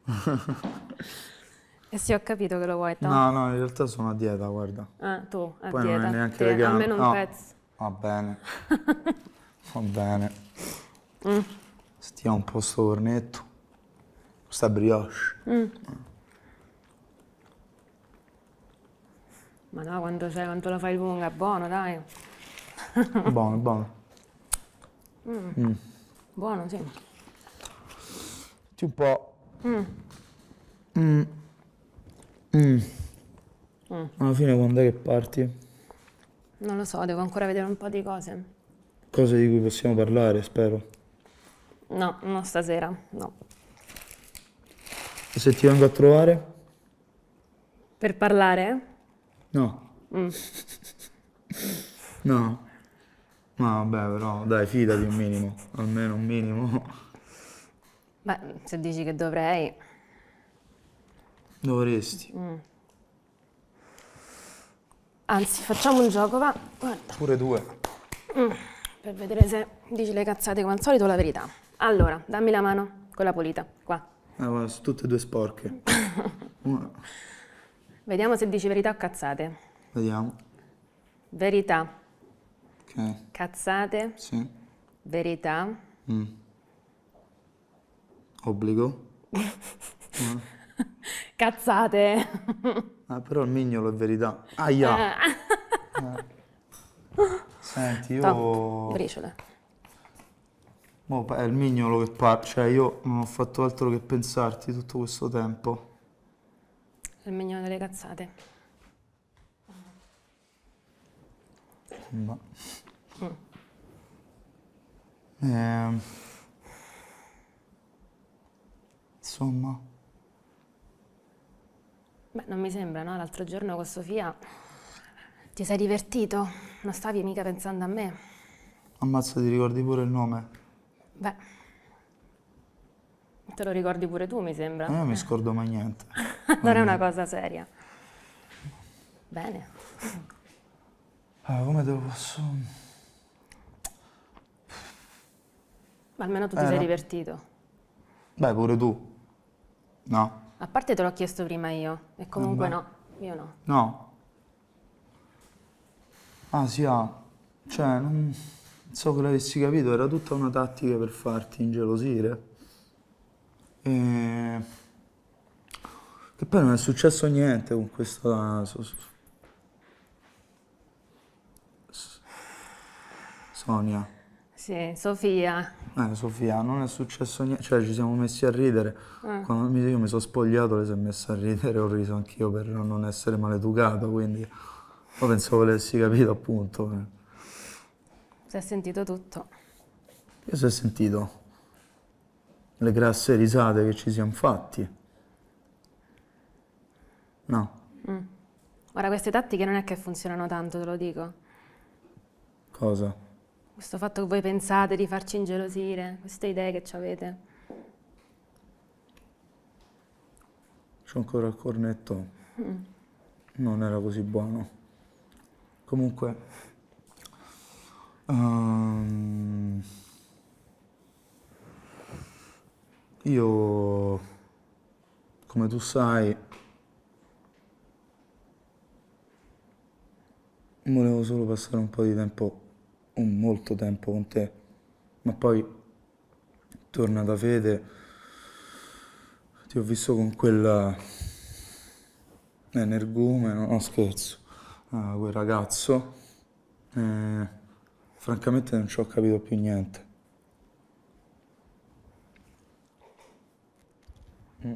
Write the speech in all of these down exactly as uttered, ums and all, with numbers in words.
E sì, ho capito che lo vuoi, no? No, no, in realtà sono a dieta, guarda. Ah, tu, a Poi dieta. non è neanche Te, vegano. almeno un No, pezzo. va bene, va bene. Mm. Stiamo un po' sto cornetto. Questa brioche. Mm. Ma no, quando, sei, quando lo fai lunga è buono, dai. Buono, buono. Mm. Mm. Buono, sì. Senti un po'. Mm. Mm. Mm. Mm. Alla fine quando è che parti? Non lo so, devo ancora vedere un po' di cose. Cose di cui possiamo parlare, spero. No, non stasera, no. E se ti vengo a trovare? Per parlare? No. Mm. No. No, vabbè, però dai, fidati un minimo, almeno un minimo. Beh, se dici che dovrei... Dovresti. Mm. Anzi, facciamo un gioco, va? Guarda. Pure due. Mm. Per vedere se dici le cazzate come al solito o la verità. Allora, dammi la mano, quella pulita, qua. Eh, guarda, sono tutte e due sporche. Una. Vediamo se dici verità o cazzate. Vediamo. Verità. Ok. Cazzate. Sì. Verità. Mm. Obbligo. Mm. Cazzate. Ah, però il mignolo è verità. Aia. Eh. Eh. Senti, io... Top, briciole. Mo è il mignolo che parla, cioè io non ho fatto altro che pensarti tutto questo tempo. Il mignolo delle cazzate. Ma... Mm. Eh... Insomma... Beh, non mi sembra, no? L'altro giorno con Sofia ti sei divertito? Non stavi mica pensando a me? Ammazza, ti ricordi pure il nome? Beh, te lo ricordi pure tu, mi sembra. Ma io non mi scordo mai niente. Non è una cosa seria. Bene. Ah, come te lo posso... Ma almeno tu ti Eh, sei no. divertito. Beh, pure tu. No. A parte te l'ho chiesto prima io, e comunque Vabbè. no, io no. No. Ah, sì, ah. Cioè, non... non so che l'avessi capito, era tutta una tattica per farti ingelosire. E... Che poi non è successo niente con questa... so- so- S- Sonia. Sì, Sofia. Eh, Sofia, non è successo niente, cioè ci siamo messi a ridere. Eh. Quando mi- io mi sono spogliato, lei si è messa a ridere, ho riso anch'io per non essere maleducato, quindi... Poi pensavo avessi capito, appunto. eh. Si è sentito tutto. Io si è sentito le grasse risate che ci siamo fatti. No, Mm. Ora, queste tattiche non è che funzionano tanto, te lo dico. cosa? Questo fatto che voi pensate di farci ingelosire, queste idee che ci avete. C'ho ancora il cornetto. Mm. Non era così buono. Comunque... ehm, io, come tu sai, volevo solo passare un po' di tempo, un molto tempo con te, ma poi, tornata Fede, ti ho visto con quella energumeno, no scherzo, ah, quel ragazzo, e francamente non ci ho capito più niente. Mm.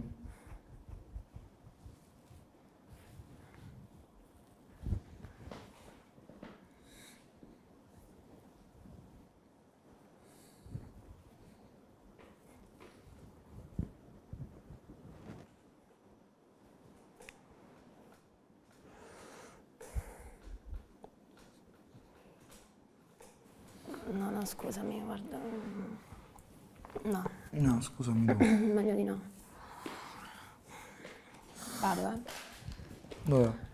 No, no, scusami, guarda. No, No, scusami, no. meglio di no. Vado, eh. Dov'è?